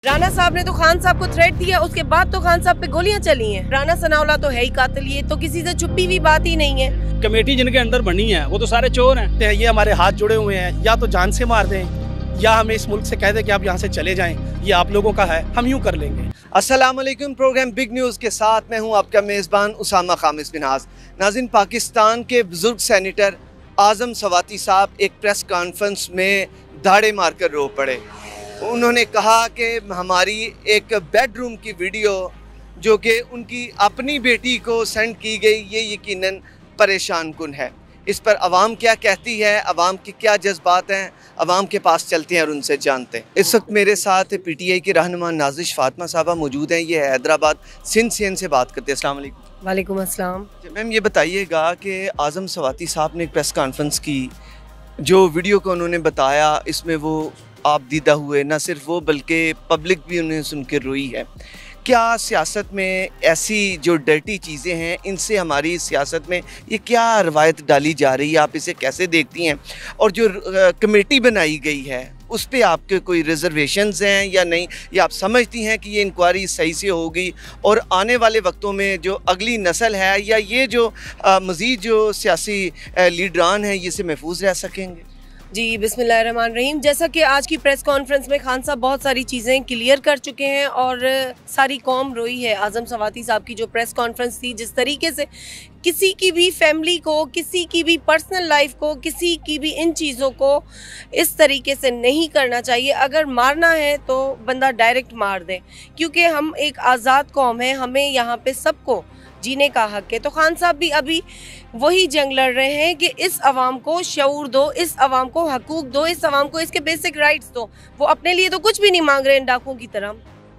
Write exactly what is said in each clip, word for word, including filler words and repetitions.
राना साहब ने तो खान साहब को थ्रेट दिया, उसके बाद तो खान साहब पे गोलियां चली हैं। राना सनाउल्लाह तो है ही कातिल, ये तो किसी से छुपी हुई बात ही नहीं है। कमेटी जिनके अंडर बनी है वो तो सारे चोर हैं। ये हमारे हाथ जुड़े हुए हैं, या तो जान से मार दें या हमें इस मुल्क से कह दें कि आप यहाँ से चले जाएं, ये आप लोगों का है, हम यूँ कर लेंगे। अस्सलाम वालेकुम, प्रोग्राम बिग न्यूज़ के साथ मैं हूँ आपका मेज़बान उसामा खामिस बिनाज। नाज़रीन, पाकिस्तान के बुजुर्ग सेनेटर आज़म सवाती साहब एक प्रेस कॉन्फ्रेंस में दाड़े मारकर रो पड़े। उन्होंने कहा कि हमारी एक बेडरूम की वीडियो जो कि उनकी अपनी बेटी को सेंड की गई, ये यकीनन परेशान कुन है। इस पर आवाम क्या कहती है, आवाम के क्या जज्बात हैं, आवाम के पास चलते हैं और उनसे जानते हैं। इस वक्त मेरे साथ पीटीआई की रहनुमा नाजिश फातिमा साहबा मौजूद हैं। ये हैदराबाद सिंध से इनसे बात करते हैं। अस्सलाम वालेकुम। वालेकुम अस्सलाम। मैम, ये बताइएगा कि आज़म सवाती साहब ने एक प्रेस कॉन्फ्रेंस की, जो वीडियो को उन्होंने बताया इसमें वो आप दीदा हुए, ना सिर्फ वो बल्कि पब्लिक भी उन्हें सुन के रोई है। क्या सियासत में ऐसी जो डर्टी चीज़ें हैं, इनसे हमारी सियासत में ये क्या रवायत डाली जा रही है, आप इसे कैसे देखती हैं? और जो कमेटी बनाई गई है उस पर आपके कोई रिजर्वेशंस हैं या नहीं, या आप समझती हैं कि ये इंक्वायरी सही से होगी और आने वाले वक्तों में जो अगली नस्ल है या ये जो मज़ीद जो सियासी लीडरान हैं, ये से महफूज रह सकेंगे? जी, बिस्मिल्लाहिर्रहमानिर्रहीम। जैसा कि आज की प्रेस कॉन्फ्रेंस में खान साहब बहुत सारी चीज़ें क्लियर कर चुके हैं और सारी कौम रोई है। आज़म सवाती साहब की जो प्रेस कॉन्फ्रेंस थी, जिस तरीके से किसी की भी फैमिली को, किसी की भी पर्सनल लाइफ को, किसी की भी इन चीज़ों को इस तरीके से नहीं करना चाहिए। अगर मारना है तो बंदा डायरेक्ट मार दे, क्योंकि हम एक आज़ाद कौम है, हमें यहाँ पे सबको जीने का हक है। तो खान साहब भी अभी वही जंग लड़ रहे हैं कि इस अवाम को शऊर दो, इस अवाम को हकूक दो, इस अवाम को इसके बेसिक राइट्स दो। वो अपने लिए तो कुछ भी नहीं मांग रहे हैं डाकुओं की तरह।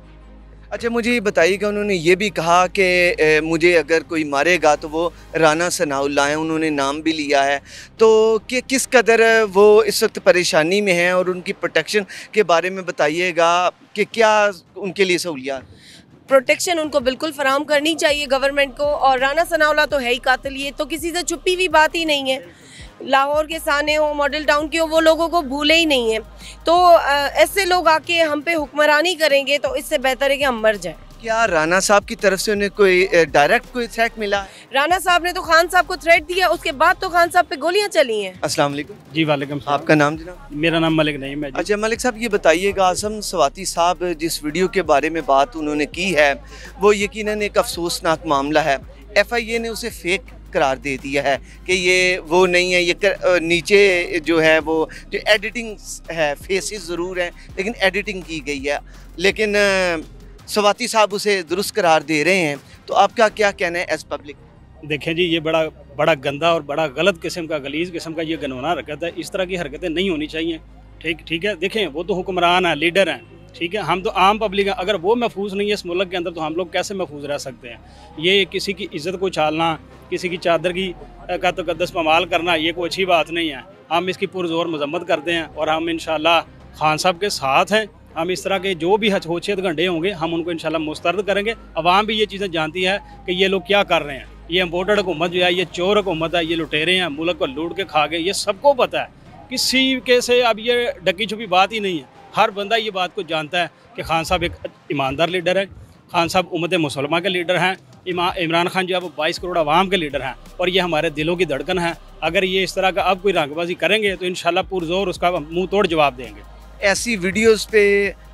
अच्छा, मुझे ये बताइएगा, उन्होंने ये भी कहा कि मुझे अगर कोई मारेगा तो वो राना सनाउल्लाह हैं, उन्होंने नाम भी लिया है। तो कि किस कदर वो इस वक्त परेशानी में हैं और उनकी प्रोटेक्शन के बारे में बताइएगा कि क्या उनके लिए सहूलियात? प्रोटेक्शन उनको बिल्कुल फराहम करनी चाहिए गवर्नमेंट को। और राना सनाउल्लाह तो है ही कातिल, ये तो किसी से छुपी हुई बात ही नहीं है। लाहौर के साने हो, मॉडल टाउन के हो, वो लोगों को भूले ही नहीं है। तो ऐसे लोग आके हम पे हुक्मरानी करेंगे तो इससे बेहतर है कि हम मर जाएं। क्या राना साहब की तरफ से उन्हें कोई डायरेक्ट कोई थ्रेट मिला? राना साहब ने तो खान साहब को थ्रेट दिया, उसके बाद तो खान साहब पे गोलियां चली हैं। अस्सलाम वालेकुम। जी वालेकुम। आपका नाम जनाब? मेरा नाम मलिक नईम है। अच्छा मलिक साहब, ये बताइएगा, आज़म सवाती साहब जिस वीडियो के बारे में बात उन्होंने की है वो यकीनन एक अफसोसनाक मामला है। एफ आई ए ने उसे फेक करार दे दिया है कि ये वो नहीं है। ये कर, नीचे जो है वो जो एडिटिंग है, फेसेस ज़रूर हैं लेकिन एडिटिंग की गई है, लेकिन सवाती साहब उसे दुरुस्त करार दे रहे हैं। तो आपका क्या कहना है एज पब्लिक? देखें जी, ये बड़ा बड़ा गंदा और बड़ा गलत किस्म का, गलीज किस्म का ये गनौना हरकत है। इस तरह की हरकतें नहीं होनी चाहिए। ठीक ठीक है, देखें वो तो हुक्मरान है, लीडर हैं, ठीक है, हम तो आम पब्लिक हैं। अगर वो महफूज नहीं है इस मुल्क के अंदर तो हम लोग कैसे महफूज रह सकते हैं? ये किसी की इज़्ज़त को छालना, किसी की चादर की का तकद्दस पमाल करना, ये कोई अच्छी बात नहीं है। हम इसकी पुरजोर मजम्मत करते हैं और हम इंशाल्लाह खान साहब के साथ हैं। हम इस तरह के जो भी हचहोचियत गंडे होंगे हम उनको इंशाल्लाह मुस्तरद करेंगे। अवाम भी ये चीज़ें जानती है कि ये लोग क्या कर रहे हैं। ये इम्पोर्टेड हुकूमत जो है, ये चोर हुकूमत है, ये लुटेरे हैं, मुल्क को लूट के खा गए, ये सबको पता है। किसी के से अब ये डकी छुपी बात ही नहीं है। हर बंदा ये बात को जानता है कि खान साहब एक ईमानदार लीडर है। खान साहब उम्मत मुसलमान के लीडर हैं। इमरान खान जो है वो बाईस करोड़ आवाम के लीडर हैं और ये हमारे दिलों की धड़कन है। अगर ये इस तरह का अब कोई रंगबाजी करेंगे तो इंशाल्लाह पुरजोर उसका मुंह तोड़ जवाब देंगे। ऐसी वीडियोस पे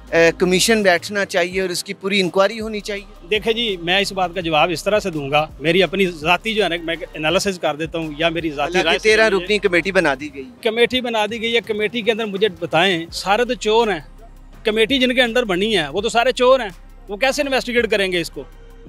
कमीशन बैठना चाहिए और इसकी पूरी इंक्वायरी होनी चाहिए। देखें जी, मैं इस बात का जवाब इस तरह से दूंगा, मेरी अपनी ज़ाती जो है ना, मैं एनालिसिस कर देता हूँ या मेरी ज़ाती राय। तेरह रुकनी कमेटी बना दी गई कमेटी बना दी गई है। कमेटी के अंदर मुझे बताएं, सारे तो चोर हैं। कमेटी जिनके अंडर बनी है वो तो सारे चोर हैं, वो कैसे इन्वेस्टिगेट करेंगे इसको?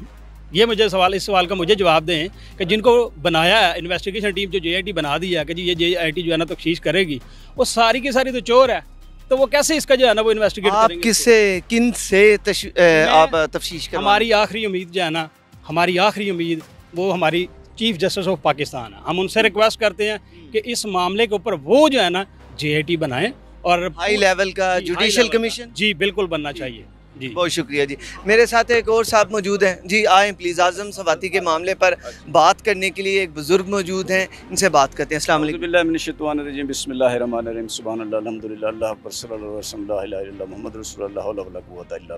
ये मुझे सवाल इस सवाल का मुझे जवाब दें कि जिनको बनाया है इन्वेस्टिगेशन टीम, जो जे आई टी बना दी है कि जी ये जे आई टी जो है ना तफ्तीश करेगी, वो सारी की सारी तो चोर है। तो वो कैसे इसका जो है ना वो इन्वेस्टिगेट करेंगे? आप किससे किन से तश, ए, आप तफ्तीश करें? हमारी आखिरी उम्मीद जो है ना, हमारी आखिरी उम्मीद वो हमारी चीफ जस्टिस ऑफ पाकिस्तान है। हम उनसे रिक्वेस्ट करते हैं कि इस मामले के ऊपर वो जो है ना जे आई टी बनाएं और हाई लेवल का जुडिशल कमीशन। जी बिल्कुल बनना चाहिए। जी बहुत शुक्रिया जी। मेरे साथ एक और साहब मौजूद हैं जी, आए प्लीज़। आज़म सवाती के मामले पर बात करने के लिए एक बुज़ुर्ग मौजूद हैं, इनसे बात करते हैं। अस्सलाम वालेकुम। बिस्मिल्लाहिर्रहमानिर्रहीम, बिस्मिल्लाहिर्रहमानिर्रहीम, सुभानअल्लाह, अल्हम्दुलिल्लाह, अल्लाह अकबर, सल्लल्लाहु अलैहि वसल्लम, ला इलाहा इल्लल्लाह, मुहम्मद रसूलुल्लाह, ला हौला वला कुव्वता इल्ला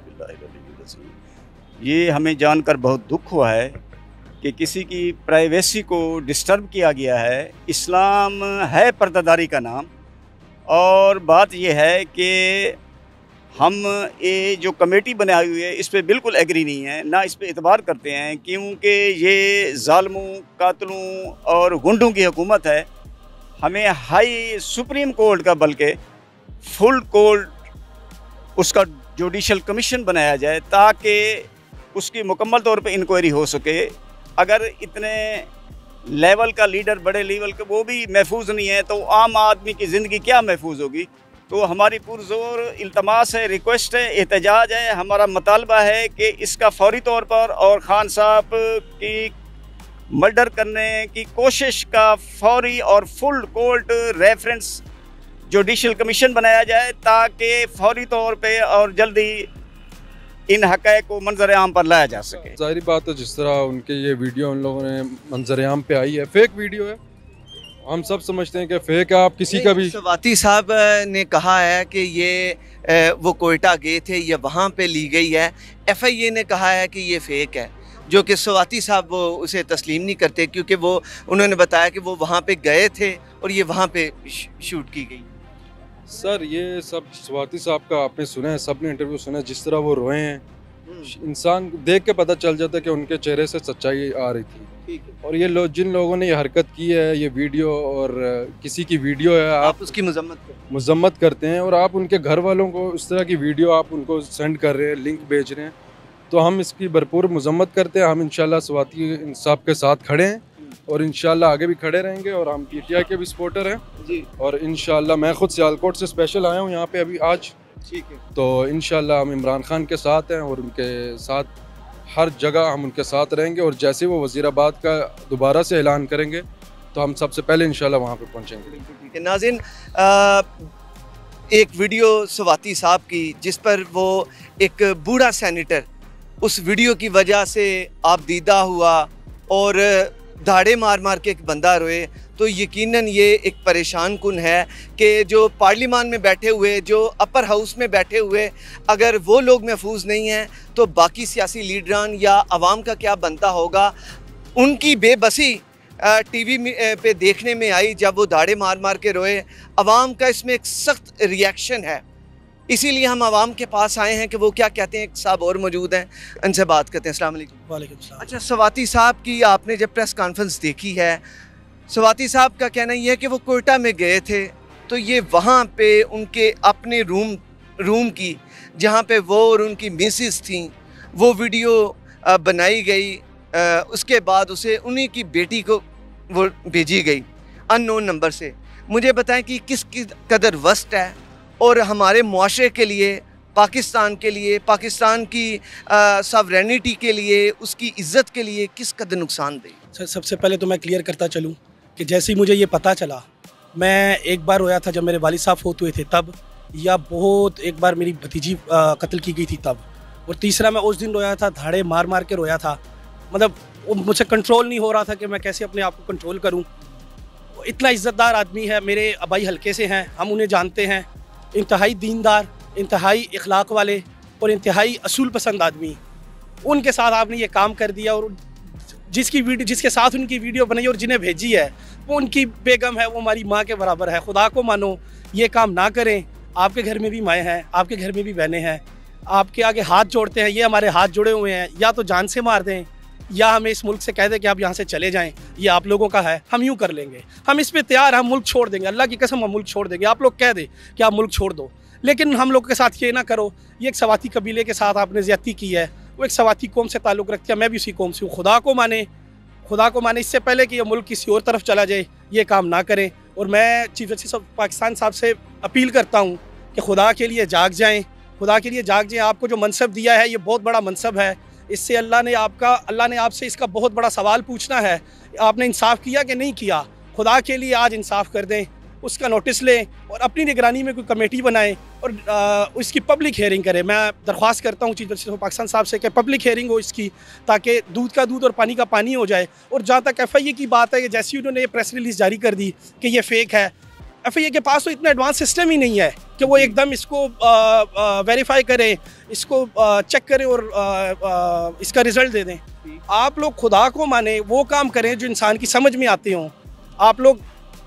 बिल्लाह। ये हमें जानकर बहुत दुख हुआ है कि किसी की प्राइवेसी को डिस्टर्ब किया गया है। इस्लाम है पर्दादारी का नाम, और बात यह है कि हम ये जो कमेटी बनाई हुई है इस पे बिल्कुल एग्री नहीं है, ना इस पे इतबार करते हैं, क्योंकि ये ज़ालिमों, कातलों और गुंडों की हुकूमत है। हमें हाई सुप्रीम कोर्ट का बल्कि फुल कोर्ट उसका जुडिशल कमीशन बनाया जाए ताकि उसकी मुकम्मल तौर पे इंक्वायरी हो सके। अगर इतने लेवल का लीडर, बड़े लेवल का, वो भी महफूज नहीं है तो आम आदमी की ज़िंदगी क्या महफूज होगी। तो हमारी पुरज़ोर इल्तमास है, रिक्वेस्ट है, एहतजाज है, हमारा मुतालबा है कि इसका फौरी तौर पर और ख़ान साहब की मर्डर करने की कोशिश का फौरी और full court reference judicial commission बनाया जाए ताकि फौरी तौर पे और जल्दी इन हक़ाइक़ को मंजर आम पर लाया जा सके। ज़ाहिर बात है, जिस तरह उनके ये वीडियो उन लोगों ने मंजर आम पे आई है, फेक वीडियो है, हम सब समझते हैं कि फेक है। आप किसी का भी, सवाती साहब ने कहा है कि ये वो कोयटा गए थे, ये वहाँ पे ली गई है। एफ आई ए ने कहा है कि ये फेक है, जो कि सवाती साहब वो उसे तस्लीम नहीं करते, क्योंकि वो उन्होंने बताया कि वो वहाँ पे गए थे और ये वहाँ पे शूट की गई। सर ये सब सवाती साहब का आपने सुना है, सब ने इंटरव्यू सुना है, जिस तरह वो रोए हैं, इंसान देख के पता चल जाता है कि उनके चेहरे से सच्चाई आ रही थी। और ये लोग, जिन लोगों ने ये हरकत की है, ये वीडियो और किसी की वीडियो है, आप, आप उसकी मजम्मत करते मजम्मत करते हैं, और आप उनके घर वालों को इस तरह की वीडियो आप उनको सेंड कर रहे हैं, लिंक भेज रहे हैं, तो हम इसकी भरपूर मजम्मत करते हैं। हम इंशाल्लाह सवाती साहब के साथ खड़े हैं और इंशाल्लाह आगे भी खड़े रहेंगे, और हम पी टी आई के भी सपोर्टर हैं जी। और इंशाल्लाह मैं खुद सियालकोट से स्पेशल आया हूँ यहाँ पे अभी आज, ठीक है। तो इंशाल्लाह हम इमरान खान के साथ हैं और उनके साथ हर जगह हम उनके साथ रहेंगे, और जैसे वो वज़ीराबाद का दोबारा से ऐलान करेंगे तो हम सबसे पहले इंशाल्लाह वहाँ पे पहुँचेंगे। ठीक है नाज़रीन, एक वीडियो सवाती साहब की जिस पर वो एक बूढ़ा सेनेटर उस वीडियो की वजह से आप दीदा हुआ और धाड़े मार मार के एक बंदा रोए, तो यकीनन ये एक परेशान कुन है कि जो पार्लियामान में बैठे हुए, जो अपर हाउस में बैठे हुए, अगर वो लोग महफूज नहीं हैं तो बाकी सियासी लीडरान या आवाम का क्या बनता होगा। उनकी बेबसी टीवी पे देखने में आई जब वो दाढ़े मार मार के रोए। आवाम का इसमें एक सख्त रिएक्शन है, इसीलिए हम आवाम के पास आए हैं कि वो क्या कहते हैं। एक साहब और मौजूद हैं, उनसे बात करते हैं। अस्सलाम वालेकुम। वालेकुम सलाम। अच्छा, सवाती साहब की आपने जब प्रेस कॉन्फ्रेंस देखी है, सवाती साहब का कहना ये है कि वो कोयटा में गए थे, तो ये वहाँ पे उनके अपने रूम रूम की, जहाँ पे वो और उनकी मिसेस थी, वो वीडियो बनाई गई, उसके बाद उसे उन्हीं की बेटी को वो भेजी गई अननोन नंबर से। मुझे बताएं कि किस कदर वस्ट है और हमारे मुआशरे के लिए, पाकिस्तान के लिए, पाकिस्तान की सवरेनिटी के लिए, उसकी इज़्ज़त के लिए किस कदर नुकसानदेह। सर सबसे पहले तो मैं क्लियर करता चलूँ कि जैसे ही मुझे ये पता चला, मैं एक बार रोया था जब मेरे वालिद साहब फौत हुए थे तब, या बहुत एक बार मेरी भतीजी कत्ल की गई थी तब, और तीसरा मैं उस दिन रोया था, धाड़े मार मार के रोया था। मतलब मुझसे कंट्रोल नहीं हो रहा था कि मैं कैसे अपने आप को कंट्रोल करूं। इतना इज़्ज़तदार आदमी है, मेरे अबाई हल्के से हैं, हम उन्हें जानते हैं, इंतहाई दीनदार, इंतहाई इखलाक वाले और इंतहाई असूल पसंद आदमी। उनके साथ आपने ये काम कर दिया, और जिसकी वीडियो, जिसके साथ उनकी वीडियो बनाई और जिन्हें भेजी है वो उनकी बेगम है, वो हमारी माँ के बराबर है। खुदा को मानो, ये काम ना करें। आपके घर में भी माएँ हैं, आपके घर में भी बहनें हैं, आपके आगे हाथ जोड़ते हैं, ये हमारे हाथ जुड़े हुए हैं। या तो जान से मार दें या हमें इस मुल्क से कह दें कि आप यहाँ से चले जाएं, ये आप लोगों का है, हम यूँ कर लेंगे, हम इस पे तैयार, हम मुल्क छोड़ देंगे, अल्लाह की कसम हम मुल्क छोड़ देंगे। आप लोग कह दें कि आप मुल्क छोड़ दो, लेकिन हम लोग के साथ ये ना करो। ये एक सवाती कबीले के साथ आपने ज़्यादती की है, वो एक सवाती कौम से ताल्लुक़ रखती है, मैं भी उसी कौम से हूँ। खुदा को माने, खुदा को माने, इससे पहले कि ये मुल्क किसी और तरफ चला जाए, ये काम ना करें। और मैं चीफ जस्टिस ऑफ पाकिस्तान साहब से अपील करता हूँ कि खुदा के लिए जाग जाएँ, खुदा के लिए जाग जाएँ। आपको जो मनसब दिया है ये बहुत बड़ा मनसब है, इससे अल्लाह ने आपका अल्लाह ने आपसे इसका बहुत बड़ा सवाल पूछना है, आपने इंसाफ किया कि नहीं किया। खुदा के लिए आज इंसाफ कर दें उसका नोटिस लें और अपनी निगरानी में कोई कमेटी बनाएं और आ, उसकी पब्लिक हेयरिंग करें। मैं दरख्वास्त करता हूँ चीफ जस्टिस ऑफ पाकिस्तान साहब से कि पब्लिक हेयरिंग हो इसकी, ताकि दूध का दूध और पानी का पानी हो जाए। और जहाँ तक एफ आई ए की बात है कि जैसे उन्होंने ये प्रेस रिलीज़ जारी कर दी कि ये फेक है, एफ आई ए के पास तो इतना एडवांस सिस्टम ही नहीं है कि वो एकदम इसको वेरीफाई करें, इसको चेक करें और आ, आ, इसका रिज़ल्ट दे दें। आप लोग खुदा को माने, वो काम करें जो इंसान की समझ में आते हों। आप लोग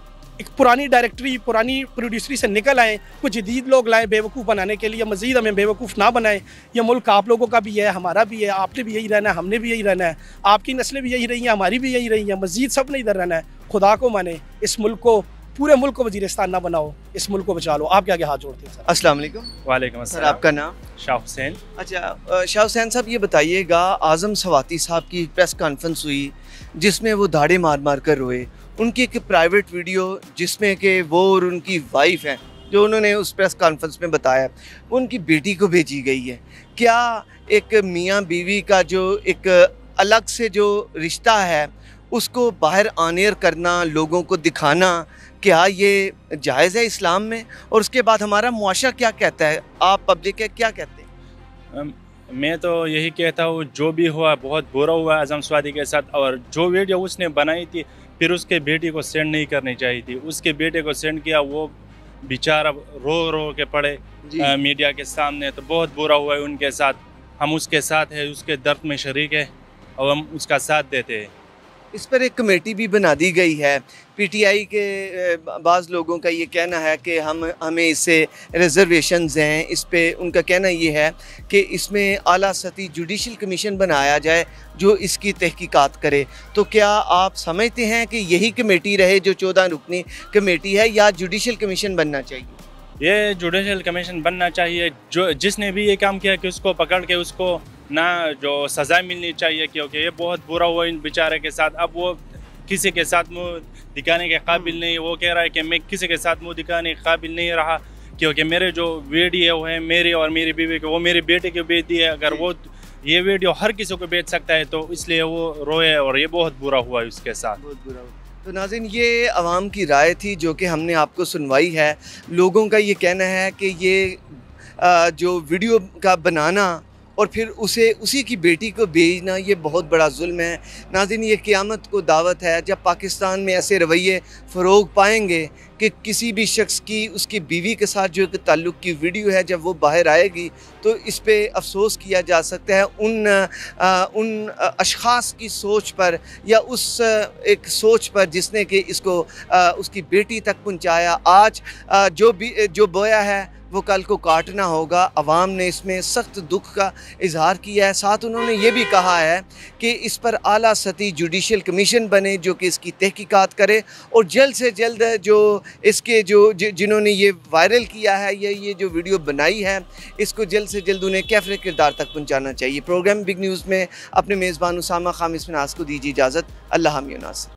एक पुरानी डायरेक्टरी, पुरानी प्रोड्यूसरी से निकल आएँ, कुछ जदीद लोग लाएँ बेवकूफ़ बनाने के लिए, मज़ीद हमें बेवकूफ़ ना बनाएं। यह मुल्क आप लोगों का भी है, हमारा भी है, आपने भी यही रहना है, हमने भी यही रहना है, आपकी नस्लें भी यही रही हैं, हमारी भी यही रही हैं, मज़ीद सब ने इधर रहना है। खुदा को माने, इस मुल्क को, पूरे मुल्क को वज़ीरिस्तान ना बनाओ, इस मुल्क को बचा लो। आपके आगे हाथ जोड़ते हैं सर। अस्सलाम वालेकुम। वालेकुम सर, अस्सलाम। आपका नाम? शाह हुसैन। अच्छा शाह हुसैन साहब, ये बताइएगा, आज़म सवाती साहब की प्रेस कॉन्फ्रेंस हुई जिसमें वो दाढ़े मार मार कर रोए। उनकी एक प्राइवेट वीडियो जिसमें कि वो और उनकी वाइफ हैं, जो उन्होंने उस प्रेस कॉन्फ्रेंस में बताया, वो उनकी बेटी को भेजी गई है। क्या एक मियाँ बीवी का जो एक अलग से जो रिश्ता है उसको बाहर ऑन-एयर करना, लोगों को दिखाना, क्या ये जायज़ है इस्लाम में? और उसके बाद हमारा मुआशरा क्या कहता है? आप पब्लिक है, क्या कहते हैं? मैं तो यही कहता हूँ, जो भी हुआ बहुत बुरा हुआ आज़म सवाती के साथ। और जो वीडियो उसने बनाई थी फिर उसके बेटे को सेंड नहीं करनी चाहिए थी। उसके बेटे को सेंड किया, वो बेचारा रो रो के पड़े आ, मीडिया के सामने। तो बहुत बुरा हुआ है उनके साथ। हम उसके साथ है, उसके दर्द में शरीक है और हम उसका साथ देते हैं। इस पर एक कमेटी भी बना दी गई है। पीटीआई के बाज़ लोगों का ये कहना है कि हम हमें इससे रिजर्वेशंस हैं। इस पे उनका कहना ये है कि इसमें आला सती जुडिशल कमीशन बनाया जाए जो इसकी तहकीकात करे। तो क्या आप समझते हैं कि यही कमेटी रहे जो चौदह रुकनी कमेटी है, या जुडिशल कमीशन बनना चाहिए? ये जुडिशल कमीशन बनना चाहिए। जो जिसने भी ये काम किया कि उसको पकड़ के उसको ना जो सज़ा मिलनी चाहिए, क्योंकि ये बहुत बुरा हुआ इन बेचारे के साथ। अब वो किसी के साथ मुँह दिखाने के काबिल नहीं। वो कह रहा है कि मैं किसी के साथ मुँह दिखाने के काबिल नहीं रहा, क्योंकि मेरे जो वीडियो है मेरी और मेरी बीवी के, वो मेरे बेटे की बेटी है। अगर वो ये वीडियो हर किसी को बेच सकता है तो इसलिए वो रोए, और ये बहुत बुरा हुआ है उसके साथ। बहुत बुरा हुआ। तो नाज़रीन, ये आवाम की राय थी जो कि हमने आपको सुनवाई है। लोगों का ये कहना है कि ये आ, जो वीडियो का बनाना और फिर उसे उसी की बेटी को भेजना, ये बहुत बड़ा जुल्म है। नाज़रीन, ये क़यामत को दावत है जब पाकिस्तान में ऐसे रवैये फ़रोग पाएंगे कि किसी भी शख्स की उसकी बीवी के साथ जो एक ताल्लुक़ की वीडियो है, जब वो बाहर आएगी तो इस पे अफसोस किया जा सकता है उन आ, उन अशख़ास की सोच पर, या उस एक सोच पर जिसने कि इसको आ, उसकी बेटी तक पहुँचाया। आज आ, जो भी जो बोया है वो कल को काटना होगा। अवाम ने इसमें सख्त दुख का इजहार किया है। साथ उन्होंने ये भी कहा है कि इस पर आला सती जुडिशल कमीशन बने जो कि इसकी तहकीकात करे, और जल्द से जल्द जो इसके जो जिन्होंने ये वायरल किया है, ये ये जो वीडियो बनाई है, इसको जल्द से जल्द उन्हें कैफ़रे किरदार तक पहुँचाना चाहिए। प्रोग्राम बिग न्यूज़ में अपने मेज़बान उसामा खामिस मिनास को दीजिए इजाज़त। अल्लाह हामी नासिर।